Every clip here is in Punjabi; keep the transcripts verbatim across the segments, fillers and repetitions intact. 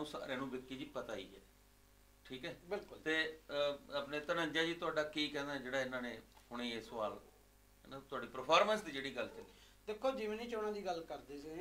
ਨੂੰ ਸਾਰਿਆਂ ਨੂੰ ਵਿੱਕੀ ਜੀ ਪਤਾ ਹੀ ਹੈ, ਠੀਕ ਹੈ ਬਿਲਕੁਲ। ਤੇ ਆਪਣੇ ਧਨੰਜੈ ਜੀ ਤੁਹਾਡਾ ਕੀ ਕਹਿਣਾ ਜਿਹੜਾ ਇਹਨਾਂ ਨੇ ਹੁਣੇ ਇਹ ਸਵਾਲ ਤੁਹਾਡੀ ਪਰਫਾਰਮੈਂਸ ਦੀ ਜਿਹੜੀ ਗੱਲ ਚੱਲੀ? ਦੇਖੋ ਜਿਮਨੀ ਚੋਣਾਂ ਦੀ ਗੱਲ ਕਰਦੇ ਸੀ,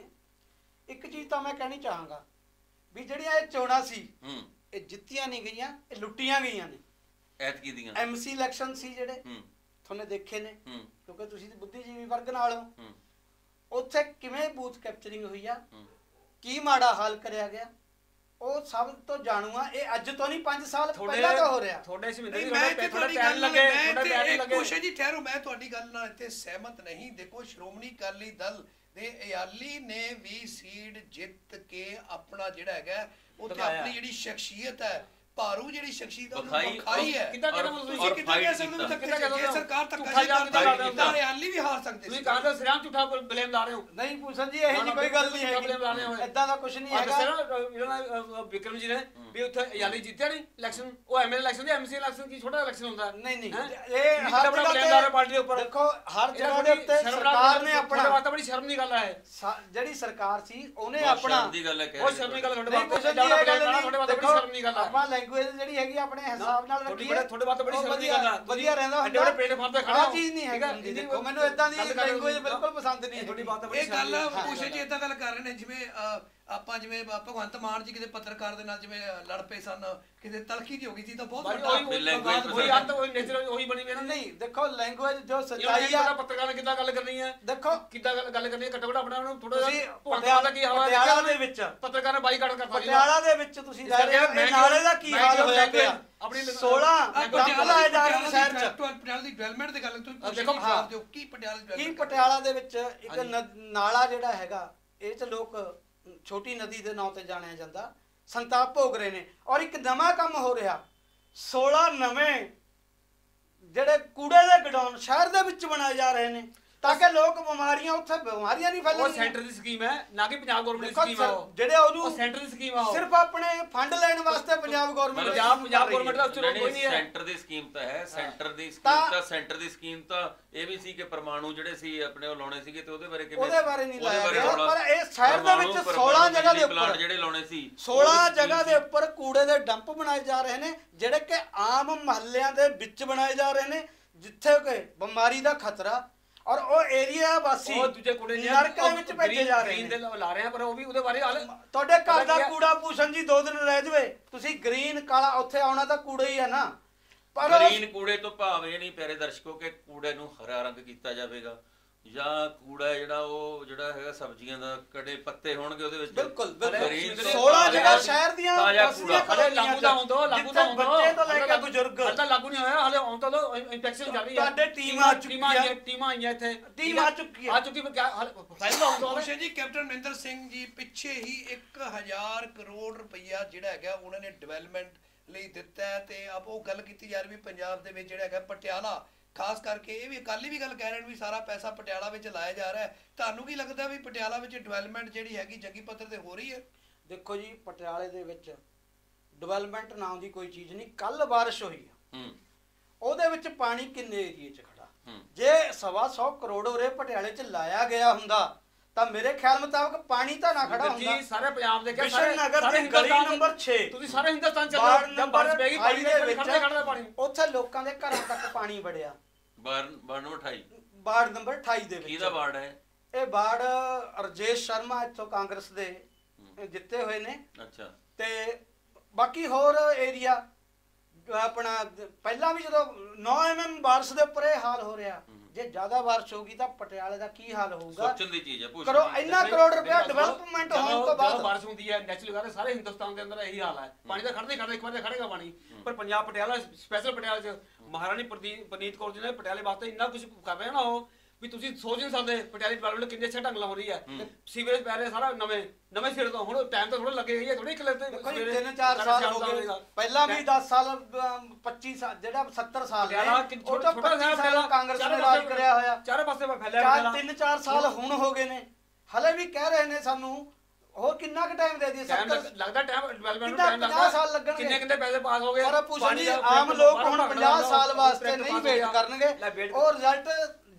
ਇੱਕ ਚੀਜ਼ ਤਾਂ ਮੈਂ ਕਹਿਣੀ ਚਾਹਾਂਗਾ ਵੀ ਜਿਹੜੀਆਂ ਇਹ ਚੋਣਾਂ ਸੀ ਇਹ ਜਿੱਤੀਆਂ ਨਹੀਂ ਗਈਆਂ, ਇਹ ਲੁੱਟੀਆਂ ਗਈਆਂ ਨੇ। ਐਤਕੀ ਦੀਆਂ ਐਮਸੀ ਇਲੈਕਸ਼ਨ ਸੀ ਜਿਹੜੇ ਤੁਹਾਨੂੰ ਦੇਖੇ ਨੇ, ਕਿਉਂਕਿ ਤੁਸੀਂ ਬੁੱਧੀਜੀਵੀ ਵਰਗ ਨਾਲ ਹੋ, ਉੱਥੇ ਕਿਵੇਂ ਬੂਥ ਕੈਪਚਰਿੰਗ ਹੋਈ ਆ, ਕੀ ਮਾੜਾ ਹਾਲ ਕਰਿਆ ਗਿਆ, ਉਹ ਸਭ ਤੋਂ ਜਾਣੂ ਆ। ਇਹ ਅੱਜ ਤੋਂ ਨਹੀਂ, ਪੰਜ ਸਾਲ ਪਹਿਲਾਂ ਤੋਂ ਹੋ ਰਿਹਾ। ਤੁਹਾਡੇ ਮੈਂ ਤੇ ਤੁਹਾਡੀ ਗੱਲ ਨਾਲ ਮੈਂ ਤੇ ਕੋਸ਼ਿਸ਼ ਜੀ ਠਹਿਰੋ, ਮੈਂ ਤੁਹਾਡੀ ਗੱਲ ਨਾਲ ਇੱਥੇ ਸਹਿਮਤ ਨਹੀਂ। ਦੇਖੋ ਸ਼੍ਰੋਮਣੀ ਅਕਾਲੀ ਦਲ ਦੇ ਅਯਾਲੀ ਨੇ ਵੀ ਸੀਟ ਜਿੱਤ ਕੇ ਆਪਣਾ ਜਿਹੜਾ ਹੈਗਾ ਉੱਥੇ ਆਪਣੀ ਜਿਹੜੀ ਸ਼ਖਸੀਅਤ ਹੈ, ਭਾਰੂ ਜਿਹੜੀ ਸ਼ਖਸੀਅਤ ਉਹ ਵਿਖਾਈ ਹੈ। ਕਿੱਦਾਂ ਕਹਿੰਦੇ ਤੁਸੀਂ ਕਿੱਦਾਂ ਕਹਿ ਸਕਦੇ ਹੋ ਕਿ ਜੇ ਸਰਕਾਰ ਧੱਕਾ ਕਰਦੀ ਤਾਂ ਅਯਾਲੀ ਵੀ ਹਾਰ ਸਕਦੇ ਸੀ। ਤੁਸੀਂ ਕਾਂਗਰਸ ਸਿਰਾਂ ਝੂਠਾ ਬਲੇਮ ਲਾ ਰਹੇ ਹੋ। ਨਹੀਂ ਭੂਸ਼ਣ ਜੀ, ਇਹੋ ਜਿਹੀ ਕੋਈ ਗੱਲ ਨਹੀਂ ਹੈਗੀ, ਏਦਾਂ ਦਾ ਕੁਝ ਨਹੀਂ ਹੈਗਾ। ਵਿਕਰਮ ਜੀ ਨੇ ਵੀ ਉੱਥੇ ਅਯਾਲੀ ਜਿੱਤਿਆ ਨਹੀਂ ਇਲੈਕਸ਼ਨ, ਉਹ ਐਮਐਲਏ ਇਲੈਕਸ਼ਨ ਤੇ ਐਮਸੀ ਇਲੈਕਸ਼ਨ ਕੀ ਛੋਟਾ ਇਲੈਕਸ਼ਨ ਹੁੰਦਾ? ਨਹੀਂ ਨਹੀਂ, ਇਹ ਹਰ ਜਗ੍ਹਾ ਤੇ ਪਾਰਟੀ ਦੇ ਉੱਪਰ ਦੇਖੋ, ਹਰ ਜਗ੍ਹਾ ਦੇ ਉੱਤੇ ਸਰਕਾਰ ਨੇ ਆਪਣਾ ਵਾਸਤੇ ਬੜੀ ਸ਼ਰਮ ਦੀ ਗੱਲ ਹੈ। ਜਿਹੜੀ ਸਰਕਾਰ ਸੀ ਉਹਨੇ ਆਪਣਾ ਉਹ ਸ਼ਰਮ ਦੀ ਗੱਲ ਹੈ, ਤੁਹਾਡੇ ਵਾਸਤੇ ਬੜੀ ਸ਼ਰਮ ਦੀ ਗੱਲ ਹੈ। ਆਪਾਂ ਲੈਂਗੁਏਜ ਜਿਹੜੀ ਹੈਗੀ ਆਪਣੇ ਹਿਸਾਬ ਨਾਲ ਰੱਖੀ ਹੈ, ਤੁਹਾਡੇ ਵਾਸਤੇ ਬੜੀ ਸ਼ਰਮ ਦੀ ਗੱਲ ਹੈ। ਵਧੀਆ ਰਹਿੰਦਾ ਹੁੰਦਾ, ਪੇਟ ਫੜਦੇ ਖੜਾ ਆ ਚੀਜ਼ ਨਹੀਂ ਹੈਗੀ। ਦੇਖੋ ਮੈਨੂੰ ਇਦਾਂ ਦੀ ਲੈਂਗੁਏਜ ਬਿਲਕੁਲ ਪਸੰਦ ਨਹੀਂ। ਤੁਹਾਡੀ ਬਾਤ ਬੜੀ ਇਹ ਗੱਲ ਪੁੱਛੇ ਜੀ ਇਦਾਂ ਗੱਲ ਕਰ ਰਹੇ ਨੇ ਜਿਵੇਂ ਆਪਾਂ ਜਿਵੇਂ ਭਗਵੰਤ ਮਾਨ ਜੀ ਕਿਤੇ ਪੱਤਰਕਾਰ ਦੇ ਨਾਲ ਜਿਵੇਂ ਲੜ ਪਏ ਸਨ, ਕਿਤੇ ਤਲਖੀ ਦੀ ਹੋ ਗਈ ਸੀ ਤਾਂ ਬਹੁਤ ਵੱਡਾ ਉਹੀ ਅੰਤ ਉਹੀ ਨੇਚਰ ਉਹੀ ਬਣੀ ਗਈ। ਨਹੀਂ ਦੇਖੋ ਲੈਂਗੁਏਜ ਜੋ ਸੱਚਾਈ ਆ, ਪੱਤਰਕਾਰ ਨੇ ਕਿੱਦਾਂ ਗੱਲ ਕਰਨੀ ਹੈ, ਦੇਖੋ ਕਿੱਦਾਂ ਗੱਲ ਕਰਨੀ ਹੈ, ਘੱਟੋ ਘੱਟ ਆਪਣਾ ਨੂੰ ਥੋੜਾ ਜਿਹਾ ਪਟਿਆਲਾ ਕੀ ਹਵਾ ਪਟਿਆਲਾ ਦੇ ਵਿੱਚ ਪੱਤਰਕਾਰ ਨੇ ਬਾਈਕਾਟ ਕਰਤਾ। ਪਟਿਆਲਾ ਦੇ ਵਿੱਚ ਤੁਸੀਂ ਜਾ ਰਹੇ ਹੋ, ਇਹ ਨਾਲੇ ਦਾ ਕੀ ਹਾਲ ਹੋਇਆ ਪਿਆ। ਆਪਣੀ ਸੋਲਾਂ ਪਟਿਆਲਾ ਜਾ ਰਹੇ ਸ਼ਹਿਰ ਚ, ਪਟਿਆਲਾ ਦੀ ਡਿਵੈਲਪਮੈਂਟ ਦੀ ਗੱਲ ਤੁਸੀਂ ਦੇਖੋ ਕੀ ਪਟਿਆਲਾ ਕੀ ਪਟਿਆਲਾ ਦੇ ਵਿੱਚ ਇੱਕ ਨਾਲਾ ਜਿਹੜਾ ਹੈਗਾ, ਇਹ ਚ ਲੋਕ ਛੋਟੀ ਨਦੀ ਦੇ ਨਾਂ ਤੇ ਜਾਣਿਆ ਜਾਂਦਾ, ਸੰਤਾਪ ਭੋਗ ਰਹੇ ਨੇ। ਔਰ ਇੱਕ ਨਵਾਂ ਕੰਮ ਹੋ ਰਿਹਾ, ਸੋਲਾਂ ਨਵੇਂ ਜਿਹੜੇ ਕੂੜੇ ਦੇ ਗਡਾਊਨ ਸ਼ਹਿਰ ਦੇ ਵਿੱਚ ਬਣਾਏ ਜਾ ਰਹੇ ਨੇ ਤਾਂ ਕਿ ਲੋਕ ਬਿਮਾਰੀਆਂ ਉੱਥੇ ਬਿਮਾਰੀਆਂ ਨਹੀਂ ਫੈਲਣ। ਉਹ ਸੈਂਟਰ ਦੀ ਸਕੀਮ ਹੈ, ਨਾ ਕਿ ਪੰਜਾਬ ਗਵਰਨਮੈਂਟ ਦੀ ਸਕੀਮ ਹੈ। ਉਹ ਜਿਹੜੇ ਉਹਨੂੰ ਸੈਂਟਰ ਦੀ ਸਕੀਮ ਆ, ਸਿਰਫ ਆਪਣੇ ਫੰਡ ਲੈਣ ਵਾਸਤੇ ਪੰਜਾਬ ਗਵਰਨਮੈਂਟ ਪੰਜਾਬ ਪੰਜਾਬ ਗਵਰਨਮੈਂਟ ਦਾ ਚਲੋ ਕੋਈ ਨਹੀਂ ਹੈ। ਸੈਂਟਰ ਦੀ ਸਕੀਮ ਤਾਂ ਹੈ, ਸੈਂਟਰ ਦੀ ਸਕੀਮ ਤਾਂ ਸੈਂਟਰ ਦੀ ਸਕੀਮ ਤਾਂ ਇਹ ਵੀ ਸੀ ਕਿ ਪਰਮਾਣੂ ਜਿਹੜੇ ਸੀ ਆਪਣੇ ਉਹ ਲਾਉਣੇ ਸੀਗੇ ਤੇ ਉਹਦੇ ਬਾਰੇ ਕਿਵੇਂ ਉਹਦੇ ਬਾਰੇ ਨਹੀਂ ਲਾਇਆ ਗਿਆ। ਪਰ ਇਹ ਸ਼ਹਿਰ ਦੇ ਵਿੱਚ ਸੋਲਾਂ ਜਗ੍ਹਾ ਦੇ ਉੱਪਰ ਜਿਹੜੇ ਲਾਉਣੇ ਸੀ, ਸੋਲਾਂ ਜਗ੍ਹਾ ਦੇ ਉੱਪਰ ਕੂੜੇ ਦੇ ਡੰਪ ਬਣਾਏ ਜਾ ਰਹੇ ਨੇ, ਜਿਹੜੇ ਕਿ ਆਮ ਮਹੱਲਿਆਂ ਦੇ ਵਿੱਚ ਬਣਾਏ ਜਾ ਰਹੇ ਨੇ ਜਿੱਥੇ ਕਿ ਬਿਮਾਰੀ ਦਾ ਖਤਰਾ। ਔਰ ਉਹ ਏਰੀਆ ਵਾਸੀ ਉਹ ਦੂਜੇ ਕੂੜੇ ਨਰਕ ਦੇ ਵਿੱਚ ਭੇਜੇ ਜਾ ਰਹੇ ਨੇ। ਲਾ ਰਹੇ ਆ ਪਰ ਉਹ ਵੀ ਉਹਦੇ ਬਾਰੇ ਤੁਹਾਡੇ ਘਰ ਦਾ ਕੂੜਾ ਭੂਸ਼ਣ ਜੀ ਦੋ ਦਿਨ ਰਹਿ ਜਵੇ, ਤੁਸੀਂ ਗ੍ਰੀਨ ਕਾਲਾ ਉੱਥੇ ਆਉਣਾ ਤਾਂ ਕੂੜਾ ਹੀ ਆ ਨਾ। ਪਰ ਗ੍ਰੀਨ ਕੂੜੇ ਤੋਂ ਭਾਵ ਇਹ ਨਹੀਂ ਪਿਆਰੇ ਦਰਸ਼ਕੋ ਕਿ ਕੂੜੇ ਨੂੰ ਹਰਾ ਰੰਗ ਕੀਤਾ ਜਾਵੇਗਾ ਜਾਂ ਕੂੜਾ ਜਿਹੜਾ ਉਹ ਜਿਹੜਾ ਹੈਗਾ ਸਬਜ਼ੀਆਂ ਦਾ ਕੜੇ ਪੱਤੇ ਹੋਣਗੇ ਉਹਦੇ ਵਿੱਚ। ਬਿਲਕੁਲ ਸੋਲਾਂ ਜਗ੍ਹਾ ਸ਼ਹਿਰ ਦੀਆਂ ਹਲੇ ਲਾਗੂ ਦਾ ਹੁੰਦਾ, ਲਾਗੂ ਦਾ ਹੁੰਦਾ, ਬੱਚੇ ਤੋਂ ਲੈ ਕੇ ਬਜ਼ੁਰਗ ਹਲੇ ਲਾਗੂ ਨਹੀਂ ਹੋਇਆ, ਹਲੇ ਹੁਣ ਤਾਂ ਇਨਫੈਕਸ਼ਨ ਚੱਲ ਰਹੀ ਹੈ। ਤੁਹਾਡੇ ਟੀਮਾਂ ਟੀਮਾਂ ਆਈਆਂ ਟੀਮਾਂ ਆਈਆਂ ਇੱਥੇ ਟੀਮ ਆ ਚੁੱਕੀ ਆ ਚੁੱਕੀ ਪਹਿਲਾਂ ਹੁੰਦਾ ਖੁਸ਼ੀ ਜੀ। ਕੈਪਟਨ ਅਮਰਿੰਦਰ ਸਿੰਘ ਜੀ ਪਿੱਛੇ ਹੀ ਇੱਕ ਹਜ਼ਾਰ ਕਰੋੜ ਰੁਪਈਆ ਜਿਹੜਾ ਹੈਗਾ ਉਹਨਾਂ ਨੇ ਡਿਵੈਲਪਮੈਂਟ ਲਈ ਦਿੱਤਾ ਹੈ ਤੇ ਆਪ ਉਹ ਗੱਲ ਕੀਤੀ ਜਾ ਰਹੀ ਵੀ ਪੰਜਾਬ ਦੇ ਵਿੱਚ ਜਿਹੜਾ ਹੈਗਾ ਪਟਿਆਲਾ ਖਾਸ ਕਰਕੇ ਇਹ ਵੀ ਅਕਾਲੀ ਵੀ ਗੱਲ ਕਹਿ ਰਹੇ ਨੇ ਵੀ ਸਾਰਾ ਪੈਸਾ ਪਟਿਆਲਾ ਵਿੱਚ ਲਾਇਆ ਜਾ ਰਿਹਾ ਹੈ। ਤੁਹਾਨੂੰ ਕੀ ਲੱਗਦਾ ਵੀ ਪਟਿਆਲਾ ਵਿੱਚ ਡਿਵੈਲਪਮੈਂਟ ਜਿਹੜੀ ਹੈਗੀ ਜੰਗੀ ਪੱਧਰ ਤੇ ਹੋ ਰਹੀ ਹੈ? ਦੇਖੋ ਜੀ ਪਟਿਆਲੇ ਦੇ ਵਿੱਚ ਡਿਵੈਲਪਮੈਂਟ ਨਾਮ ਦੀ ਕੋਈ ਚੀਜ਼ ਨਹੀਂ। ਕੱਲ ਬਾਰਿਸ਼ ਹੋਈ ਆ, ਉਹਦੇ ਵਿੱਚ ਪਾਣੀ ਕਿੰਨੇ ਏਰੀਏ 'ਚ ਖੜਾ। ਜੇ ਸਵਾ ਸੌ ਕਰੋੜ ਉਰੇ ਪਟਿਆਲੇ 'ਚ ਲਾਇਆ ਗਿਆ ਹੁੰਦਾ ਤਾਂ ਮੇਰੇ ਖਿਆਲ ਮੁਤਾਬਕ ਪਾਣੀ ਤਾਂ ਨਾ ਖੜਾ ਹੁੰਦਾ। ਸਾਰੇ ਪੰਜਾਬ ਦੇ ਕਿਹਾ ਸਾਰੇ ਨਗਰ ਦੀ ਗਲੀ ਨੰਬਰ ਛੇ ਤੁਸੀਂ ਸਾਰੇ ਹਿੰਦੁਸਤਾਨ ਚੱਲ ਜਾਓ, ਜਦ ਬਾਰਿਸ਼ ਪੈਗੀ ਪਾਣੀ ਦੇ ਵਿੱਚ ਖੜਦਾ ਪਾਣੀ, ਉੱਥੇ ਲੋਕਾਂ ਦੇ ਘਰਾਂ ਤੱਕ ਪਾਣੀ ਵੜਿਆ। ਵਾਰਡ ਨੰਬਰ ਅਠਾਈ ਵਾਰਡ ਨੰਬਰ ਅਠਾਈ ਦੇ ਵਿੱਚ। ਕਿਹਦਾ ਵਾਰਡ ਹੈ ਇਹ? ਵਾਰਡ ਰਜੇਸ਼ ਸ਼ਰਮਾ ਇੱਥੋਂ ਕਾਂਗਰਸ ਦੇ ਜਿੱਤੇ ਹੋਏ ਨੇ। ਅੱਛਾ। ਤੇ ਬਾਕੀ ਹੋਰ ਏਰੀਆ ਆਪਣਾ ਪਹਿਲਾਂ ਵੀ ਜਦੋਂ ਨੌ ਐਮ ਐਮ ਬਾਰਿਸ਼ ਦੇ ਉੱਪਰ ਇਹ ਹਾਲ ਹੋ ਰਿਹਾ, ਜੇ ਜ਼ਿਆਦਾ ਬਾਰਿਸ਼ ਹੋਗੀ ਤਾਂ ਪਟਿਆਲੇ ਦਾ ਕੀ ਹਾਲ ਹੋਊਗਾ? ਸੋਚਣ ਦੀ ਚੀਜ਼ ਹੈ। ਕਰੋ ਇੰਨਾ ਕਰੋੜ ਰੁਪਇਆ ਡਿਵੈਲਪਮੈਂਟ ਹੋਣ ਤੋਂ ਬਾਅਦ ਬਾਰਿਸ਼ ਹੁੰਦੀ ਹੈ ਨੈਚੁਰਲ ਗੱਲ ਸਾਰੇ ਹਿੰਦੁਸਤਾਨ ਦੇ ਅੰਦਰ ਇਹੀ ਹਾਲ ਹੈ। ਪਾਣੀ ਤਾਂ ਖੜਦਾ ਹੀ ਖੜਦਾ, ਇੱਕ ਵਾਰ ਤਾਂ ਖੜੇਗਾ ਪਾਣੀ। ਪਰ ਪੰਜਾਬ ਪਟਿਆਲਾ ਸਪੈਸ਼ਲ ਪਟਿਆਲਾ 'ਚ ਮਹਾਰਾਣੀ ਪਰਨੀਤ ਕੌਰ ਜੀ ਨੇ ਪਟਿਆਲੇ ਵਾਸਤੇ ਇੰਨਾ ਕੁਝ ਕਰ ਰਹੇ ਨਾ ਉਹ ਵੀ ਤੁਸੀਂ ਸੋਚ ਨਹੀਂ ਸਕਦੇ ਪਟਿਆਲੇ ਡਿਵੈਲਪਮੈਂਟ ਕਿੰਨੇ ਅੱਛੇ ਢੰਗ ਨਾਲ ਹੋ ਰਹੀ ਹੈ। ਸੀਵਰੇਜ ਪੈ ਰਿਹਾ ਸਾਰਾ ਨਵੇਂ ਨਵੇਂ ਸਿਰ ਤੋਂ, ਹੁਣ ਟਾਈਮ ਤਾਂ ਥੋੜਾ ਲੱਗੇਗਾ ਹੀ, ਥੋੜੀ ਇੱਕ ਤਿੰਨ ਚਾਰ ਸਾਲ ਹੋ ਗਏ। ਪਹਿਲਾਂ ਵੀ ਦਸ ਸਾਲ ਪੱਚੀ ਸਾਲ ਜਿਹੜਾ ਸੱਤਰ ਸਾਲ ਕਾਂਗਰਸ ਨੇ ਰਾਜ ਕਰਿਆ ਹੋਇਆ, ਚਾਰੇ ਪਾਸੇ ਫੈਲਿਆ। ਤਿੰਨ ਚਾਰ ਸਾਲ ਹੁਣ ਹੋ ਗਏ ਨੇ, ਹਲੇ ਵੀ ਕਹਿ ਰਹੇ ਨੇ ਸਾਨੂੰ ਹੋਰ ਕਿੰਨਾ ਕੁ ਟਾਈਮ ਦੇ ਦਈਏ? ਲੱਗਦਾ ਟਾਈਮ ਡਿਵੈਲਪਮੈਂਟ ਨੂੰ ਟਾਈਮ ਲੱਗਦਾ, ਪੰਜਾਹ ਸਾਲ ਲੱਗਣਗੇ। ਕਿੰਨੇ ਕਿੰਨੇ ਪੈਸੇ ਪਾਸ ਹੋ ਗਏ। ਪਰ ਪੁੱਛਣ ਜੀ ਆਮ ਲੋਕ ਹੁਣ ਪੰਜਾਹ ਸਾਲ ਵਾਸਤੇ ਨਹੀਂ ਵੇਟ ਕਰਨਗੇ, ਉਹ ਰਿਜ਼ਲਟ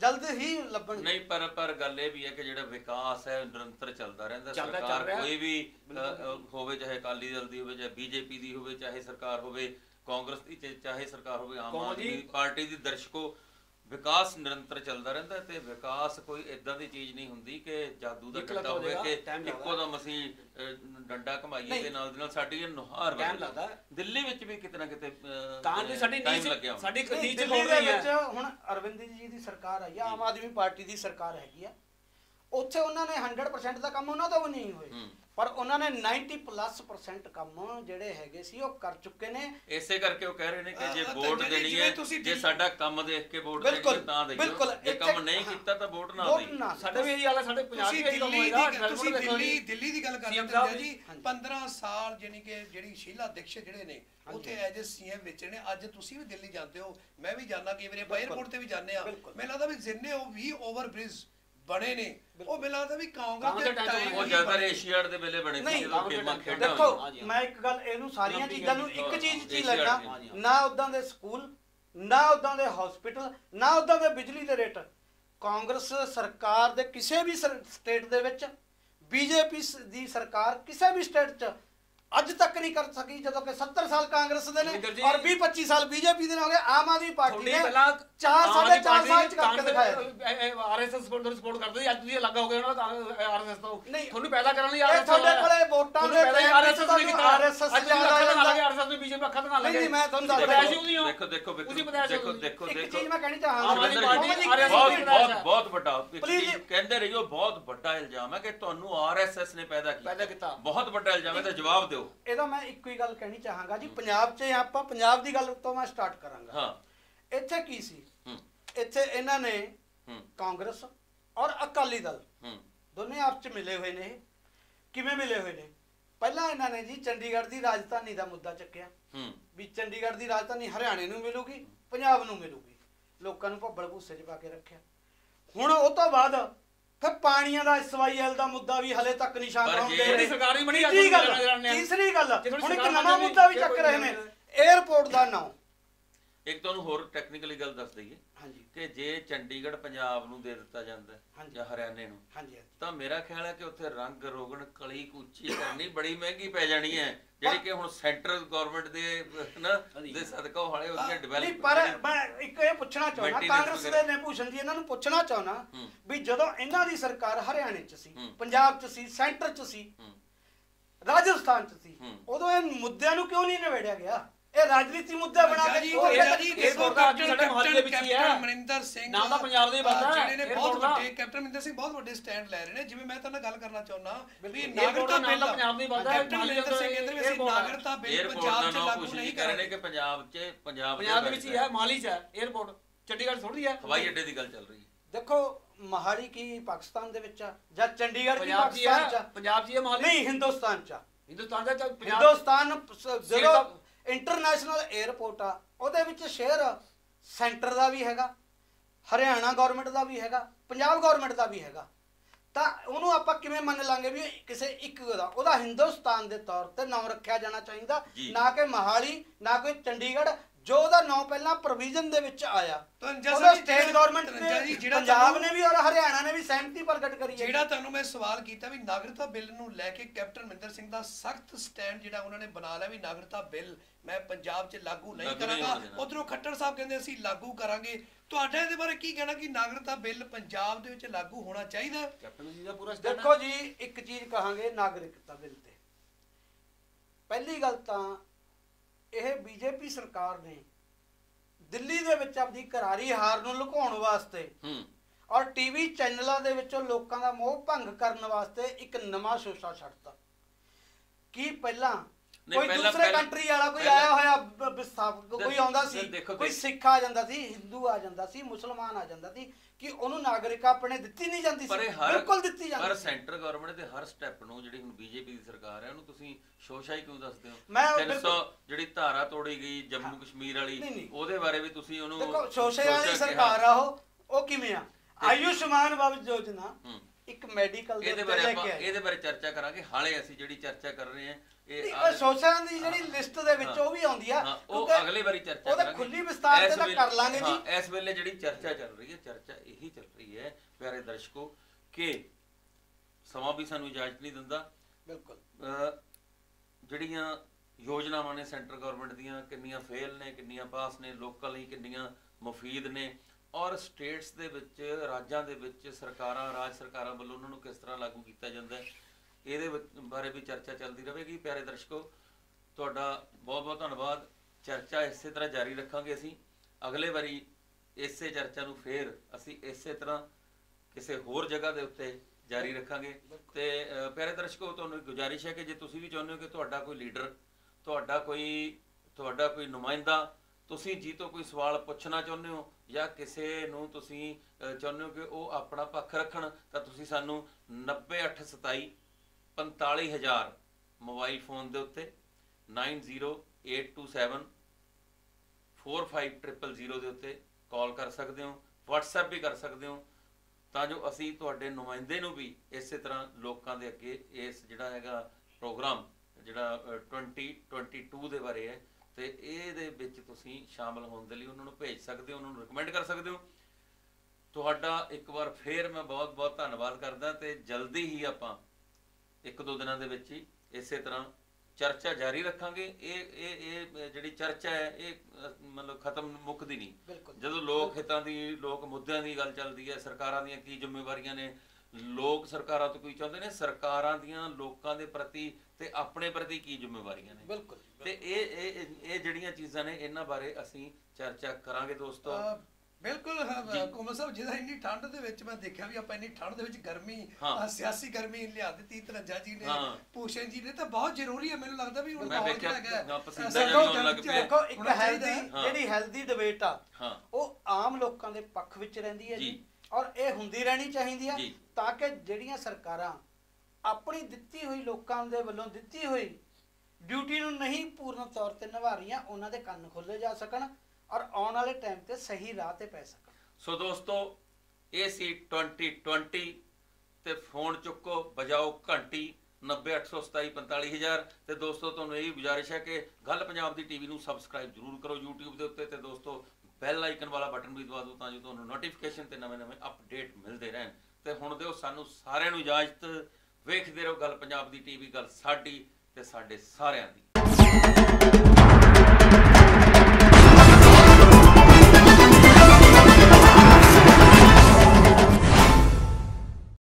ਜਲਦ ਹੀ ਲੱਭਣ। ਨਹੀਂ ਪਰ ਪਰ ਗੱਲ ਇਹ ਵੀ ਹੈ ਕਿ ਜਿਹੜਾ ਵਿਕਾਸ ਹੈ ਨਿਰੰਤਰ ਚੱਲਦਾ ਰਹਿੰਦਾ। ਚੱਲਦਾ- ਚੱਲ ਸਰਕਾਰ ਰਿਹਾ। ਕੋਈ ਵੀ ਅ, ਅ, ਹੋਵੇ, ਚਾਹੇ ਅਕਾਲੀ ਦਲ ਦੀ ਹੋਵੇ, ਚਾਹੇ ਬੀਜੇਪੀ ਦੀ ਹੋਵੇ, ਚਾਹੇ ਸਰਕਾਰ ਹੋਵੇ ਕਾਂਗਰਸ ਦੀ, ਚਾਹੇ- ਚਾਹੇ ਸਰਕਾਰ ਹੋਵੇ ਆਮ ਕੌਣ ਆਦਮੀ ਜੀ? ਪਾਰਟੀ ਦੀ, ਦਰਸ਼ਕੋ ਵਿਕਾਸ ਨਿਰੰਤਰ ਚੱਲਦਾ ਰਹਿੰਦਾ। ਤੇ ਵਿਕਾਸ ਕੋਈ ਇਦਾਂ ਦੀ ਚੀਜ਼ ਨਹੀਂ ਹੁੰਦੀ ਕਿ ਜਾਦੂ ਦਾ ਇੱਕ ਡੰਡਾ ਲੱਖ ਹੋ ਹੋਵੇ ਜਾਏਗਾ, ਕਿ time ਲੱਗਦਾ। ਇੱਕੋ ਦਮ ਅਸੀਂ ਅ, ਡੰਡਾ ਘਮਾਈਏ ਨਹੀਂ। ਤੇ ਨਾਲ ਦੀ ਨਾਲ ਸਾਡੀ ਇਹ ਨੁਹਾਰ Time ਬਦਲ ਲੱਗਦਾ। ਦਿੱਲੀ ਵਿੱਚ ਵੀ ਕਿਤੇ ਨਾ ਕਿਤੇ ਅ, ਕਾਂ ਦੀ ਸਾਡੀ time ਨੀਚ ਲੱਗਿਆ ਹੋਣਾ। ਸਾਡੀ ਨਹੀਂ, ਨੀਚ ਦਿੱਲੀ ਹੋ ਦੇ ਰਹੀ ਵਿੱਚ ਹੈ। ਹੁਣ ਅਰਵਿੰਦ ਜੀ ਦੀ ਸਰਕਾਰ ਆਈ ਆ, ਆਮ ਆਦਮੀ ਪਾਰਟੀ ਦੀ ਸਰਕਾਰ ਹੈਗੀ ਆ, ਉੱਥੇ ਉਹਨਾਂ ਨੇ ਹੰਡਰਡ ਪਰਸੈਂਟ ਦਾ ਕੰਮ ਉਹਨਾਂ ਤੋਂ ਵੀ ਨਹੀਂ ਹੋਏ, ਹੂੰ। ਪਰ ਉਹਨਾਂ ਨੇ ਨਾਈਨਟੀ ਪਲੱਸ ਪਰਸੈਂਟ ਕੰਮ ਜਿਹੜੇ ਹੈਗੇ ਸੀ ਉਹ ਕਰ ਚੁੱਕੇ ਨੇ। ਇਸੇ ਕਰਕੇ ਉਹ ਕਹਿ ਰਹੇ ਨੇ ਕਿ ਜੇ ਅ, ਵੋਟ ਧੰਜਾ ਜੀ, ਦੇਣੀ ਜਿਵੇਂ ਹੈ, ਤੁਸੀਂ ਜੇ ਦਿੱਲੀ- ਸਾਡਾ ਕੰਮ ਦੇਖ ਕੇ ਵੋਟ ਦੇਣੀ ਬਿਲਕੁਲ, ਹੈ ਤਾਂ ਦੇਈਓ, ਬਿਲਕੁਲ, ਜੇ ਇੱਥੇ- ਕੰਮ ਨਹੀਂ ਹਾਂ। ਕੀਤਾ ਤਾਂ ਵੋਟ ਨਾ ਵੋਟ ਦੇਈਓ। ਨਾ ਸਾਡੇ ਵੀ ਇਹੀ ਹਾਲ ਹੈ, ਸਾਡੇ ਪੰਜਾਬ ਤੁਸੀਂ ਵੀ ਇਹੀ ਕੰਮ ਦਿੱਲੀ ਹੋਏਗਾ। ਦੀ ਤੁਸੀਂ development ਦੇਖੋ ਦਿੱਲੀ ਜੀ। ਦਿੱਲੀ ਦੀ ਗੱਲ ਕਰਦੇ ਸੀਐਮ ਹੋ ਸਾਹਿਬ ਜੀ। ਹਾਂਜੀ। ਪੰਦਰਾਂ ਸਾਲ ਜਾਨੀ ਕਿ ਜਿਹੜੀ ਸ਼ੀਲਾ ਦੀਕਸ਼ਿਤ ਜਿਹੜੇ ਨੇ ਉੱਥੇ ਐਜ ਸੀਐਮ ਵਿਚਰੇ ਨੇ। ਅੱਜ ਤੁਸੀਂ ਵੀ ਦਿੱਲੀ ਜਾਂਦੇ ਹੋ, ਮੈਂ ਵੀ ਜਾਣਾ, ਕਈ ਵਾਰੀ ਆਪਾਂ 에어ਪੋਰਟ ਤੇ ਵੀ ਜਾਂਦੇ ਆ। ਬਿਲਕੁਲ। ਮੈਨੂੰ ਲੱਗਦਾ ਵੀ ਜਿੰਨੇ ਉਹ ਵੀਹ ਓਵਰ ਬ੍ਰਿਜ ਬਣੇ ਨੇ ਉਹ ਮੈਨੂੰ ਲੱਗਦਾ ਵੀ ਕਾਂਗਰਸ ਕਾਂਗਰਸ ਦੇ ਦੇ time ਟਾਈਮ ਉਹ ਜ਼ਿਆਦਾਤਰ ਏਸ਼ੀਆਡ ਦੇ ਵੇਲੇ ਬਣੇ ਸੀ ਨਹੀਂ, ਜਦੋਂ ਕਾਂਗਰਸ ਗੇਮਾਂ ਦੇ ਖੇਡਾਂ ਦੇਖੋ ਹੋਈਆਂ। ਹਾਂਜੀ, ਹਾਂ। ਮੈਂ ਇੱਕ ਗੱਲ ਇਹਨੂੰ ਸਾਰੀਆਂ ਓਲੰਪਿਕ ਚੀਜ਼ਾਂ ਨੂੰ ਹਾਂ, ਇੱਕ ਚੀਜ਼ 'ਚ ਹੀ ਏਸ਼ੀਆਡ ਲੱਗਣਾ, ਦੀਆਂ। ਹਾਂਜੀ, ਹਾਂ। ਨਾ ਉਦਾਂ ਦੇ ਸਕੂਲ, ਨਾ ਉਦਾਂ ਦੇ ਹਸਪੀਟਲ, ਨਾ ਉਦਾਂ ਦੇ ਬਿਜਲੀ ਦੇ ਰੇਟ। ਕਾਂਗਰਸ ਸਰਕਾਰ ਦੇ ਕਿਸੇ ਵੀ ਸਟੇਟ ਦੇ ਵਿੱਚ, ਬੀਜੇਪੀ ਦੀ ਸਰਕਾਰ ਕਿਸੇ ਵੀ ਸਟੇਟ 'ਚ ਅੱਜ ਤੱਕ ਨਹੀਂ ਕਰ ਸਕੀ, ਜਦੋਂ ਕਿ ਸੱਤਰ ਸਾਲ ਕਾਂਗਰਸ ਦੇ ਨੇ ਸੁਰਿੰਦਰ ਜੀ, ਔਰ ਵੀਹ ਪੱਚੀ ਸਾਲ ਬੀਜੇਪੀ ਦੇ ਨੇ ਹੋ ਗਏ। ਆਮ ਆਦਮੀ ਪਾਰਟੀ ਤੁਹਾਡੀ ਨੇ ਪਹਿਲਾਂ ਚਾਰ ਸਾਢੇ ਚਾਰ ਸਾਲ 'ਚ ਕਰਕੇ ਦਿਖਾਇਆ। ਆਰਐਸਐਸ ਸਪੋਰਟ ਸਪੋਰਟ ਕਰਦੇ ਸੀ, ਅੱਜ ਤੁਸੀਂ ਅਲੱਗ ਹੋ ਗਏ ਉਹਨਾਂ ਦਾ ਆਰਐਸਐਸ ਤੋਂ। ਨਹੀਂ। ਤੁਹਾਨੂੰ ਪੈਦਾ ਕਰਨ ਲਈ ਇਹ ਆਰਐਸਐਸ ਤੁਹਾਡੇ ਕੋਲੇ ਵੋਟਾਂ ਦੇ ਆਰਐਸਐਸ ਨੇ ਕੀਤਾ। ਆਰਐਸਐਸ ਅੱਜ ਤੁਸੀਂ ਅੱਖਾਂ ਦਿਖਾਣ ਲੱਗੇ, ਆਰਐਸਐਸ ਨੂੰ ਬੀਜੇਪੀ ਅੱਖਾਂ ਦਿਖਾਣ ਲੱਗੇ। ਨਹੀਂ, ਨਹੀਂ, ਮੈਂ ਤੁਹਾਨੂੰ ਤੁਸੀਂ ਦੱਸਦਾ। ਪੈਸੇ ਉਹਦੀ ਹੋ। ਦੇਖੋ ਦੇਖੋ ਦੇਖੋ ਤੁਸੀਂ ਪਤਾ ਦੇਖੋ ਸੀ ਦੇਖੋ ਇੱਕ ਦੇਖੋ ਚੀਜ਼ ਮੈਂ ਕਹਿਣੀ ਆਮ ਚਾਹਾਂਗਾ, ਆਦਮੀ ਸੁਰਿੰਦਰ ਪਾਰਟੀ ਜੀ, ਆਰਐਸਐਸ ਬਹੁਤ ਦੀ ਬਹੁਤ ਹੈ। ਬਹੁਤ ਵੱਡਾ ਇੱਕ Please, ਚੀਜ਼ ਕਹਿੰਦੇ ਰਹੀਓ, ਬਹੁਤ ਵੱਡਾ ਇਲਜ਼ਾਮ ਹੈ ਕਿ ਤੁਹਾਨੂੰ ਆਰਐਸਐਸ ਨੇ ਪੈਦਾ ਕੀਤਾ। ਪੈਦਾ ਕੀਤਾ। ਬਹੁਤ ਵੱਡਾ ਇਲਜ਼ਾਮ ਹੈ, ਤਾਂ ਜਵਾਬ ਦਿਓ। ਇਹਦਾ ਮੈਂ ਇੱਕੋ ਹੀ ਗੱਲ ਕਹਿਣੀ ਚਾਹਾਂਗਾ ਜੀ। ਪੰਜਾਬ 'ਚ ਆਪਾਂ ਪੰਜਾਬ ਦੀ ਗੱਲ ਤੋਂ ਮੈਂ ਸਟਾਰਟ ਕਰਾਂਗਾ। ਹਾਂ। ਇੱਥੇ ਕੀ ਸੀ? ਹੂੰ ਇੱਥੇ ਇਹਨਾਂ ਨੇ ਹੂੰ ਕਾਂਗਰਸ ਔਰ ਅਕਾਲੀ ਦਲ ਹੂੰ ਦੋਨੇ ਆਪਸ 'ਚ ਮਿਲੇ ਹੋਏ ਨੇ। ਕਿਵੇਂ ਮਿਲੇ ਹੋਏ ਨੇ? ਪਹਿਲਾਂ ਇਹਨਾਂ ਨੇ ਜੀ ਚੰਡੀਗੜ੍ਹ ਦੀ ਰਾਜਧਾਨੀ ਦਾ ਮੁੱਦਾ ਚੱਕਿਆ ਹੂੰ ਵੀ ਚੰਡੀਗੜ੍ਹ ਦੀ ਰਾਜਧਾਨੀ ਹਰਿਆਣੇ ਨੂੰ ਮਿਲੂਗੀ, ਪੰਜਾਬ ਨੂੰ ਮਿਲੂਗੀ। ਲੋਕਾਂ ਨੂੰ ਭੱਬਲ ਭੂਸੇ 'ਚ ਪਾ ਕੇ ਰੱਖਿਆ। ਹੁਣ ਉਹ ਤੋਂ ਬਾਅਦ ਫਿਰ ਪਾਣੀਆਂ ਦਾ ਐਸ ਵਾਈ ਐਲ ਦਾ ਮੁੱਦਾ ਵੀ ਹਲੇ ਤੱਕ ਨਹੀਂ ਸ਼ਾਂਤ ਪਰ ਹੋਣ ਜੇ ਦੇ ਤੁਹਾਡੀ ਰਹੇ। ਸਰਕਾਰ ਵੀ ਬਣੀ, ਅੱਜ ਤੀਸਰੀ ਗੱਲ, ਨਜ਼ਰ ਆਉਂਦੇ ਆ। ਤੀਸਰੀ ਗੱਲ, ਜੇ ਤੁਹਾਡੀ ਹੁਣ ਇੱਕ ਸਰਕਾਰ ਨਵਾਂ ਬਣੀ ਮੁੱਦਾ ਵੀ ਫਿਰ ਚੱਕ ਕੋਈ ਰਹੇ ਨੇ, 에ਅਰਪੋਰਟ ਦਾ ਨਾਮ। ਇੱਕ ਤੁਹਾਨੂੰ ਹੋਰ ਟੈਕਨੀਕਲੀ ਗੱਲ ਦੱਸ ਦਈਏ ਹਾਂਜੀ ਕਿ ਜੇ ਚੰਡੀਗੜ੍ਹ ਪੰਜਾਬ ਨੂੰ ਦੇ ਦਿੱਤਾ ਜਾਂਦਾ ਹੈ ਹਾਂਜੀ। ਜਾਂ ਹਰਿਆਣੇ ਨੂੰ, ਹਾਂਜੀ ਹਾਂਜੀ। ਤਾਂ ਮੇਰਾ ਖਿਆਲ ਹੈ ਕਿ ਉੱਥੇ ਰੰਗ ਰੋਗਨ ਕਲੀ ਕੂਚੀ ਕਰਨੀ ਬੜੀ ਮਹਿੰਗੀ ਪੈ ਜਾਣੀ ਹੈ, ਜਿਹੜੀ ਕਿ ਹੁਣ ਸੈਂਟਰਲ ਗਵਰਨਮੈਂਟ ਦੇ ਨਾ ਦੇ ਸਦਕਾ ਉਹ ਹਾਲੇ ਉਹਦੀਆਂ ਨਹੀਂ, ਡਿਵੈਲਪ ਪਰ ਮੈਂ ਇੱਕ ਇਹ ਪੁੱਛਣਾ ਚਾਹੁੰਦਾ, Maintenance ਕਾਂਗਰਸ ਦੇ ਵਗੈਰਾ। ਨੇ ਭੂਸ਼ਣ ਜੀ, ਇਹਨਾਂ ਨੂੰ ਪੁੱਛਣਾ ਚਾਹੁੰਦਾ ਹੂੰ। ਵੀ ਜਦੋਂ ਇਹਨਾਂ ਦੀ ਸਰਕਾਰ ਹਰਿਆਣੇ 'ਚ ਸੀ, ਹੂੰ। ਪੰਜਾਬ 'ਚ ਸੀ, ਸੈਂਟਰ 'ਚ ਸੀ, ਹੂੰ। ਰਾਜਸਥਾਨ 'ਚ ਸੀ, ਹੂੰ। ਉਦੋਂ ਇਹ ਮੁੱਦਿਆਂ ਨੂੰ ਕਿਉਂ ਨਹੀਂ ਨਿਬੇੜਿਆ ਗਿਆ? ਇਹ ਰਾਜਨੀਤੀ ਮੁੱਦਾ ਬਣਾ ਕੇ ਜੀ, ਉਹ ਇਹ- ਇਹ- ਜੀ, ਇਹ ਦੇਖੋ ਬੋਰਡ ਦਾ ਅੱਜ ਕੈਪਟਨ ਸਾਡੇ ਮੁਹੱਲੇ ਦੇ ਵਿੱਚ ਹੀ ਹੈ। ਕੈਪਟਨ ਅਮਰਿੰਦਰ ਸਿੰਘ ਨਾਮ ਤਾਂ ਪੰਜਾਬ ਦੇ ਹੀ ਬਣਦਾ ਹੈ। ਜਿਹੜੇ ਨੇ ਇਹ ਬਹੁਤ ਬੋਰਡ ਦਾ। ਵੱਡੇ ਕੈਪਟਨ ਅਮਰਿੰਦਰ ਸਿੰਘ ਬਹੁਤ ਵੱਡੇ ਸਟੈਂਡ ਲੈ ਰਹੇ ਨੇ। ਜਿਵੇਂ ਮੈਂ ਤੁਹਾਡੇ ਨਾਲ ਗੱਲ ਕਰਨਾ ਚਾਹੁੰਦਾ ਵੀ ਇਹ ਨਾਗਰਿਕਤਾ ਬੋਰਡ ਦਾ ਬਿੱਲ ਨਾਮ ਤਾਂ ਪੰਜਾਬ ਦੇ ਹੀ ਬਣਦਾ ਹੈ। ਕੈਪਟਨ ਅਮਰਿੰਦਰ ਸਿੰਘ ਕਹਿੰਦੇ ਵੀ ਅਸੀਂ ਇਹ ਬੋਰਡ ਹੈ। ਨਾਗਰਿਕਤਾ ਬਿੱਲ 에어ਪੋਰਟ ਪੰਜਾਬ ਦਾ 'ਚ ਨਾਮ ਲਾਗੂ ਕੁਛ ਨਹੀਂ ਨਹੀਂ ਕਰ ਰਹੇ ਨੇ ਕਰਾਂਗੇ। ਕਿ ਪੰਜਾਬ 'ਚ ਪੰਜਾਬ ਪੰਜਾਬ ਦੇ ਵਿੱਚ ਹੀ ਹੈ, ਮਾਲੀ 'ਚ ਹੈ 에ਅਰਪੋਰਟ। ਚੰਡੀਗੜ੍ਹ ਥੋੜੀ ਹੈ। ਹਵਾਈ ਅੱਡੇ ਦੀ ਗੱਲ ਚੱਲ ਰਹੀ ਹੈ। ਦੇਖੋ ਮਹਾਲੀ ਕੀ ਪਾਕਿਸਤਾਨ ਦੇ ਵਿੱਚ ਆ ਜਾਂ ਚੰਡੀਗੜ੍ਹ ਕੀ ਪੰਜਾਬ 'ਚ ਹੀ ਪਾਕਿਸਤਾਨ 'ਚ ਹੈ, ਆ? ਪੰਜਾਬ 'ਚ ਹੀ ਹੈ ਮਾਲੀ। ਨਹੀਂ, ਹਿੰਦੁਸਤਾਨ 'ਚ ਆ। ਹਿੰਦੁਸਤਾਨ ਦਾ ਤਾਂ ਪੰਜਾਬ ਹਿੰਦੁਸਤਾਨ ਸ- ਜਦੋਂ ਤਾਂ- ਇੰਟਰਨੈਸ਼ਨਲ 에ਅਰਪੋਰਟ ਆ, ਉਹਦੇ ਵਿੱਚ ਸ਼ੇਅਰ ਸੈਂਟਰ ਦਾ ਵੀ ਹੈਗਾ, ਹਰਿਆਣਾ ਗਵਰਨਮੈਂਟ ਦਾ ਵੀ ਹੈਗਾ, ਪੰਜਾਬ ਗਵਰਨਮੈਂਟ ਦਾ ਵੀ ਹੈਗਾ। ਤਾਂ ਉਹਨੂੰ ਆਪਾਂ ਕਿਵੇਂ ਮੰਨ ਲਾਂਗੇ ਵੀ ਕਿਸੇ ਇੱਕ ਦਾ ਉਹਦਾ ਹਿੰਦੁਸਤਾਨ ਦੇ ਤੌਰ ਤੇ ਨਾਮ ਰੱਖਿਆ ਜਾਣਾ ਚਾਹੀਦਾ, ਜੀ। ਨਾ ਕਿ ਮਹਾਲੀ, ਨਾ ਕੋਈ ਚੰਡੀਗੜ੍ਹ, ਜੋ ਉਹਦਾ ਨਾਮ ਪਹਿਲਾਂ ਪ੍ਰੋਵੀਜ਼ਨ ਦੇ ਵਿੱਚ ਆਇਆ। ਧਨੰਜਾ ਉਹਦਾ ਜੀ, ਸਟੇਟ ਜਿਹੜਾ- ਗਵਰਨਮੈਂਟ ਧਨੰਜਾ ਜੀ, ਨੇ, ਜਿਹੜਾ ਪੰਜਾਬ ਤੁਹਾਨੂੰ- ਨੇ ਵੀ ਔਰ ਹਰਿਆਣਾ ਨੇ ਵੀ ਸਹਿਮਤੀ ਪ੍ਰਗਟ ਕਰੀ ਹੈ। ਜਿਹੜਾ ਤੁਹਾਨੂੰ ਮੈਂ ਸਵਾਲ ਕੀਤਾ ਵੀ ਨਾਗਰਿਕਤਾ ਬਿੱਲ ਨੂੰ ਲੈ ਕੇ ਕੈਪਟਨ ਅਮਰਿੰਦਰ ਸਿੰਘ ਦਾ ਸਖਤ ਸਟੈਂਡ ਜਿਹੜਾ ਉਹਨਾਂ ਨੇ ਬਣਾ ਲਿਆ ਵੀ ਨਾਗਰਿਕਤਾ ਬਿੱਲ ਮੈਂ ਪੰਜਾਬ 'ਚ ਲਾਗੂ ਨਹੀਂ ਲਾਗੂ ਨਹੀਂ ਕਰਾਂਗਾ। ਹੋਣ ਦੇਣਾ। ਉਧਰੋਂ ਖੱਟਰ ਸਾਹਿਬ ਕਹਿੰਦੇ ਅਸੀਂ ਲਾਗੂ ਕਰਾਂਗੇ। ਤੁਹਾਡਾ ਇਹਦੇ ਬਾਰੇ ਕੀ ਕਹਿਣਾ ਕਿ ਨਾਗਰਿਕਤਾ ਬਿੱਲ ਪੰਜਾਬ ਦੇ ਵਿੱਚ ਲਾਗੂ ਹੋਣਾ ਚਾਹੀਦਾ ਹੈ? ਕੈਪਟਨ ਜੀ ਦਾ ਪੂਰਾ ਸਟੈਂਡ ਦੇਖੋ ਜੀ, ਇੱਕ ਚੀਜ਼ ਕਹਾਂਗੇ ਨਾਗਰਿਕਤਾ ਬਿੱਲ ਤੇ। ਪਹਿਲੀ ਗੱਲ ਤਾਂ ਇਹ ਬੀਜੇਪੀ ਸਰਕਾਰ ਨੇ ਦਿੱਲੀ ਦੇ ਵਿੱਚ ਆਪਣੀ ਕਰਾਰੀ ਹਾਰ ਨੂੰ ਲੁਕਾਉਣ ਵਾਸਤੇ ਹੂੰ ਔਰ ਟੀਵੀ ਚੈਨਲਾਂ ਦੇ ਵਿੱਚੋਂ ਲੋਕਾਂ ਦਾ ਮੋਹ ਭੰਗ ਕਰਨ ਵਾਸਤੇ ਇੱਕ ਨਵਾਂ ਸ਼ੋਸ਼ਾ ਛੱਡਤਾ। ਕੀ ਪਹਿਲਾਂ ਨਹੀਂ, ਕੋਈ ਪਹਿਲਾਂ- ਦੂਸਰੇ ਪਹਿਲਾਂ- ਕੰਟਰੀ ਵਾਲਾ ਕੋਈ ਪਹਿਲਾਂ- ਆਇਆ ਹੋਇਆ ਬ- ਵਿਸਥਾਪ ਕੋਈ ਆਉਂਦਾ ਸੀ, ਦੇਖੋ- ਕੋਈ ਸਿੱਖ ਆ ਜਾਂਦਾ ਸੀ, ਹਿੰਦੂ ਆ ਜਾਂਦਾ ਸੀ, ਮੁਸਲਮਾਨ ਆ ਜਾਂਦਾ ਸੀ, ਕਿ ਉਹਨੂੰ ਨਾਗਰਿਕਤਾ ਆਪਣੇ ਦਿੱਤੀ ਨਹੀਂ ਜਾਂਦੀ ਪਰ ਸੀ? ਇਹ ਹਰ ਬਿਲਕੁਲ ਦਿੱਤੀ ਪਰ ਜਾਂਦੀ ਸੀ। ਸੈਂਟਰ ਗਵਰਨਮੈਂਟ ਦੇ ਹਰ ਸਟੈਪ ਨੂੰ, ਜਿਹੜੀ ਹੁਣ ਬੀਜੇਪੀ ਦੀ ਸਰਕਾਰ ਹੈ, ਉਹਨੂੰ ਤੁਸੀਂ ਸ਼ੋਸ਼ਾ ਹੀ ਕਿਉਂ ਦੱਸਦੇ ਹੋ? ਮੈਂ ਤਿੰਨ ਸੌ ਬਿਲਕੁਲ- ਜਿਹੜੀ ਧਾਰਾ ਤੋੜੀ ਗਈ ਜੰਮੂ ਕਸ਼ਮੀਰ ਵਾਲੀ, ਨਹੀਂ, ਨਹੀਂ। ਉਹਦੇ ਬਾਰੇ ਵੀ ਤੁਸੀਂ ਉਹਨੂੰ ਦੇਖੋ ਸ਼ੋਸ਼ੇ ਵਾਲੀ ਕਿਹਾ। ਸਰਕਾਰ ਆ ਉਹ ਉਹ ਕਿਵੇਂ ਆ? ਆਯੁਸ਼ਮਾਨ ਭਾਰਤ ਯੋਜਨਾ ਹੂੰ ਇੱਕ ਮੈਡੀਕਲ ਦੇ ਇਹਦੇ ਉੱਤੇ ਬਾਰੇ ਲੈ ਆਪਾਂ ਕੇ ਆਏ ਇਹਦੇ ਬਾਰੇ ਚਰਚਾ ਕਰਾਂਗੇ। ਹਾਲੇ ਅਸੀਂ ਜਿਹੜੀ ਚਰਚਾ ਕਰ ਰਹੇ ਹਾਂ ਨਹੀਂ, ਇਹ ਉਹ ਸੋਸ਼ਲਾਂ ਦੀ ਜਿਹੜੀ ਲਿਸਟ ਦੇ ਵਿੱਚ ਹਾਂ। ਉਹ ਵੀ ਆਉਂਦੀ ਆ ਹਾਂ, ਉਹ ਕਿਉਂਕਿ ਅਗਲੇ ਵਾਰੀ ਚਰਚਾ ਉਹਦਾ ਕਰਾਂਗੇ। ਖੁੱਲੀ ਵਿਸਤਾਰ ਤੇ ਇਸ ਤਾਂ ਵੇਲੇ- ਕਰ ਲਾਂਗੇ ਜੀ। ਹਾਂ, ਇਸ ਵੇਲੇ ਜਿਹੜੀ ਚਰਚਾ ਚੱਲ ਰਹੀ ਹੈ, ਚਰਚਾ ਇਹੀ ਚੱਲ ਰਹੀ ਹੈ ਪਿਆਰੇ ਦਰਸ਼ਕੋ ਕਿ ਸਮਾਂ ਵੀ ਸਾਨੂੰ ਇਜਾਜ਼ਤ ਨਹੀਂ ਦਿੰਦਾ। ਬਿਲਕੁਲ ਅਹ ਜਿਹੜੀਆਂ ਯੋਜਨਾਵਾਂ ਨੇ ਸੈਂਟਰ ਗਵਰਨਮੈਂਟ ਦੀਆਂ, ਕਿੰਨੀਆਂ ਫੇਲ ਨੇ, ਕਿੰਨੀਆਂ ਪਾਸ ਨੇ, ਲੋਕਾਂ ਲਈ ਕਿੰਨੀਆਂ ਮੁਫੀਦ ਨੇ, ਔਰ ਸਟੇਟਸ ਦੇ ਵਿੱਚ, ਰਾਜਾਂ ਦੇ ਵਿੱਚ ਸਰਕਾਰਾਂ, ਰਾਜ ਸਰਕਾਰਾਂ ਵੱਲੋਂ ਉਹਨਾਂ ਨੂੰ ਕਿਸ ਤਰ੍ਹਾਂ ਲਾਗੂ ਕੀਤਾ ਜਾਂਦਾ ਹੈ, ਇਹਦੇ ਵਿੱਚ- ਬਾਰੇ ਵੀ ਚਰਚਾ ਚੱਲਦੀ ਰਹੇਗੀ। ਪਿਆਰੇ ਦਰਸ਼ਕੋ, ਤੁਹਾਡਾ ਬਹੁਤ ਬਹੁਤ ਧੰਨਵਾਦ। ਚਰਚਾ ਇਸੇ ਤਰ੍ਹਾਂ ਜਾਰੀ ਰੱਖਾਂਗੇ ਅਸੀਂ। ਅਗਲੇ ਵਾਰੀ ਇਸੇ ਚਰਚਾ ਨੂੰ ਫੇਰ ਅਸੀਂ ਇਸੇ ਤਰ੍ਹਾਂ ਕਿਸੇ ਹੋਰ ਜਗ੍ਹਾ ਦੇ ਉੱਤੇ ਜਾਰੀ ਰੱਖਾਂਗੇ। ਤੇ ਅਹ, ਪਿਆਰੇ ਦਰਸ਼ਕੋ, ਤੁਹਾਨੂੰ ਇੱਕ ਗੁਜ਼ਾਰਿਸ਼ ਹੈ ਕਿ ਜੇ ਤੁਸੀਂ ਵੀ ਚਾਹੁੰਦੇ ਹੋ ਕਿ ਤੁਹਾਡਾ ਕੋਈ ਲੀਡਰ, ਤੁਹਾਡਾ ਕੋਈ ਤੁਹਾਡਾ ਕੋਈ ਨੁਮਾਇੰਦਾ, ਤੁਸੀਂ ਜੀ ਤੋਂ ਕੋਈ ਸਵਾਲ ਪੁੱਛਣਾ ਚਾਹੁੰਦੇ ਹੋ ਜਾਂ ਕਿਸੇ ਨੂੰ ਤੁਸੀਂ ਅਹ, ਚਾਹੁੰਦੇ ਹੋ ਕਿ ਉਹ ਆਪਣਾ ਪੱਖ ਰੱਖਣ, ਤਾਂ ਤੁਸੀਂ ਸਾਨੂੰ ਨੱਬੇ ਅੱਠ ਸਤਾਈ ਪੰਤਾਲੀ ਹਜ਼ਾਰ ਮੋਬਾਈਲ ਫੋਨ ਦੇ ਉੱਤੇ nine zero eight two seven four five zero zero ਦੇ ਉੱਤੇ ਕਾਲ ਕਰ ਸਕਦੇ ਹੋ, WhatsApp ਵੀ ਕਰ ਸਕਦੇ ਹੋ, ਤਾਂ ਜੋ ਅਸੀਂ ਤੁਹਾਡੇ ਨੁਮਾਇੰਦੇ ਨੂੰ ਵੀ ਇਸੇ ਤਰ੍ਹਾਂ ਲੋਕਾਂ ਦੇ ਅੱਗੇ ਇਸ ਜਿਹੜਾ ਹੈਗਾ ਪ੍ਰੋਗਰਾਮ ਜਿਹੜਾ ਟਵੈਂਟੀ ਟਵੈਂਟੀ ਟੂ ਦੇ ਬਾਰੇ ਹੈ, ਤੇ ਇਹਦੇ ਵਿੱਚ ਤੁਸੀਂ ਸ਼ਾਮਲ ਹੋਣ ਦੇ ਲਈ ਉਹਨਾਂ ਨੂੰ ਭੇਜ ਸਕਦੇ ਹੋ, ਉਹਨਾਂ ਨੂੰ ਰਿਕਮੈਂਡ ਕਰ ਸਕਦੇ ਹੋ। ਤੁਹਾਡਾ ਇੱਕ ਵਾਰ ਫੇਰ ਮੈਂ ਬਹੁਤ ਬਹੁਤ ਧੰਨਵਾਦ ਕਰਦਾ, ਤੇ ਜਲਦੀ ਹੀ ਆਪਾਂ ਇੱਕ ਦੋ ਦਿਨਾਂ ਦੇ ਵਿੱਚ ਹੀ ਇਸੇ ਤਰ੍ਹਾਂ ਚਰਚਾ ਜਾਰੀ ਰੱਖਾਂਗੇ। ਇਹ ਇਹ ਇਹ ਜਿਹੜੀ ਚਰਚਾ ਹੈ ਇਹ ਅਹ, ਮਤਲਬ ਖਤਮ ਮੁੱਕਦੀ ਨਹੀਂ। ਬਿਲਕੁਲ ਜਦੋਂ ਲੋਕ ਹਿੱਤਾਂ ਦੀ, ਲੋਕ ਮੁੱਦਿਆਂ ਦੀ ਗੱਲ ਚੱਲਦੀ ਹੈ, ਸਰਕਾਰਾਂ ਦੀਆਂ ਕੀ ਜ਼ਿੰਮੇਵਾਰੀਆਂ ਨੇ, ਲੋਕ ਸਰਕਾਰਾਂ ਤੋਂ ਕੀ ਚਾਹੁੰਦੇ ਨੇ, ਸਰਕਾਰਾਂ ਦੀਆਂ ਲੋਕਾਂ ਦੇ ਪ੍ਰਤੀ ਤੇ ਆਪਣੇ ਪ੍ਰਤੀ ਕੀ ਜ਼ਿੰਮੇਵਾਰੀਆਂ ਨੇ, ਬਿਲਕੁਲ ਤੇ ਇਹ ਇਹ ਇਹ ਜਿਹੜੀਆਂ ਚੀਜ਼ਾਂ ਨੇ ਇਹਨਾਂ ਬਾਰੇ ਅਸੀਂ ਚਰਚਾ ਕਰਾਂਗੇ ਦੋਸਤੋ। ਅਹ ਬਿਲਕੁਲ ਜੀ। ਹਾਂ, ਕੋਮਲ ਸਾਹਿਬ, ਜਿਹਦਾ ਇੰਨੀ ਠੰਡ ਦੇ ਵਿੱਚ ਮੈਂ ਦੇਖਿਆ ਵੀ ਆਪਾਂ ਇੰਨੀ ਠੰਡ ਦੇ ਵਿੱਚ ਗਰਮੀ, ਹਾਂ। ਅਹ ਸਿਆਸੀ ਗਰਮੀ ਲਿਆ ਦਿੱਤੀ ਧਨੰਜਾ ਜੀ ਨੇ, ਹਾਂ। ਭੂਸ਼ਣ ਜੀ ਨੇ, ਤਾਂ ਬਹੁਤ ਜ਼ਰੂਰੀ ਹੈ। ਮੈਨੂੰ ਲੱਗਦਾ ਵੀ ਹੁਣ ਮੈਂ ਮਾਹੌਲ ਵੇਖਿਆ, ਜਿਹੜਾ ਹੈਗਾ, ਹਾਂ, ਪਸੀਨਾ ਅਹ ਜਿਹਾ ਸਗੋਂ ਵੀ ਆਉਣ ਲੱਗ ਗਰਮ ਪਿਆ। ਦੇਖੋ, ਇੱਕ ਹੋਣਾ ਚਾਹੀਦਾ ਹੈਲਦੀ ਹਾਂ। ਜਿਹੜੀ ਹੈਲਦੀ ਡਿਬੇਟ ਆ ਹਾਂ ਉਹ ਆਮ ਲੋਕਾਂ ਦੇ ਪੱਖ ਵਿੱਚ ਰਹਿੰਦੀ ਹੈ ਜੀ, ਜੀ। ਔਰ ਇਹ ਹੁੰਦੀ ਰਹਿਣੀ ਚਾਹੀਦੀ ਆ, ਜੀ। ਤਾਂ ਕਿ ਜਿਹੜੀਆਂ ਸਰਕਾਰਾਂ ਆਪਣੀ ਦਿੱਤੀ ਹੋਈ, ਲੋਕਾਂ ਦੇ ਵੱਲੋਂ ਦਿੱਤੀ ਹੋਈ ਡਿਊਟੀ ਨੂੰ ਨਹੀਂ ਪੂਰਨ ਤੌਰ ਤੇ ਨਿਭਾ ਰਹੀਆਂ, ਉਹਨਾਂ ਦੇ ਕੰਨ ਖੋਲੇ ਜਾ ਸਕਣ ਔਰ ਆਉਣ ਵਾਲੇ ਟਾਈਮ ਤੇ ਸਹੀ ਰਾਹ ਤੇ ਪੈ ਸਕਣ। ਸੋ ਦੋਸਤੋ, ਇਹ ਸੀ ਟਵੈਂਟੀ ਟਵੈਂਟੀ, ਤੇ ਫੋਨ ਚੁੱਕੋ, ਵਜਾਓ ਘੰਟੀ ਨੱਬੇ ਅੱਠ ਸੌ ਸਤਾਈ ਪੰਤਾਲੀ ਹਜ਼ਾਰ। ਤੇ ਦੋਸਤੋ, ਤੁਹਾਨੂੰ ਇਹ ਗੁਜ਼ਾਰਿਸ਼ ਹੈ ਕਿ ਗੱਲ ਪੰਜਾਬ ਦੀ ਟੀਵੀ ਨੂੰ ਸਬਸਕ੍ਰਾਈਬ ਜ਼ਰੂਰ ਕਰੋ YouTube ਦੇ ਉੱਤੇ, ਤੇ ਦੋਸਤੋ ਬੈਲ ਆਈਕਨ ਵਾਲਾ ਬਟਨ ਵੀ ਦਬਾ ਦਿਓ ਤਾਂ ਜੋ ਤੁਹਾਨੂੰ ਨੋਟੀਫਿਕੇਸ਼ਨ ਤੇ ਨਵੇਂ ਨਵੇਂ ਅਪਡੇਟ ਮਿਲਦੇ ਰਹਿਣ। ਤੇ ਹੁਣ ਦਿਓ ਸਾਨੂੰ ਸਾਰਿਆਂ ਨੂੰ ਇਜਾਜ਼ਤ। ਵੇਖਦੇ ਰਹੋ ਗੱਲ ਪੰਜਾਬ ਦੀ ਟੀਵੀ, ਗੱਲ ਸਾਡੀ ਤੇ ਸਾਡੇ ਸਾਰਿਆਂ ਦੀ।